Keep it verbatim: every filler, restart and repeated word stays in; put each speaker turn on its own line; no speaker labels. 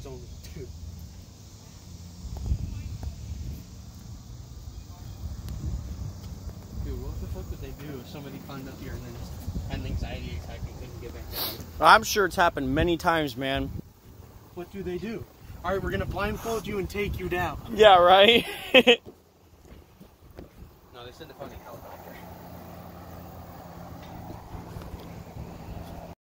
was only two. Dude, what the fuck would they do if somebody climbed up here and then just had an anxiety attack and couldn't get back down?
I'm sure it's happened many times, man.
What do they do? All right, we're gonna blindfold you and take you down.
Yeah, right?
No, they said the fucking helicopter.